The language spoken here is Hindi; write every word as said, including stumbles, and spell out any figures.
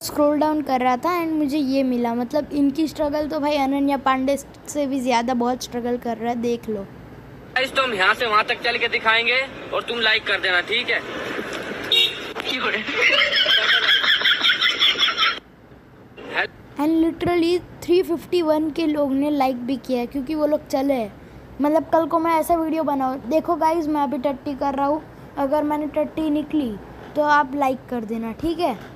स्क्रॉल डाउन कर रहा था एंड मुझे ये मिला। मतलब इनकी स्ट्रगल तो भाई अनन्या पांडे से भी ज़्यादा बहुत स्ट्रगल कर रहा है, देख लो। गाइस तो हम यहाँ से वहाँ तक चल के दिखाएंगे और तुम लाइक कर देना, ठीक है? And literally three fifty one के लोग ने लाइक भी किया है क्योंकि वो लोग चले। मतलब कल को मैं ऐसा वीडियो बनाऊँ। देखो गाइस मैं अभी टट्टी कर रहा हूँ, अगर मैंने टट्टी निकली तो आप लाइक कर देना, ठीक है?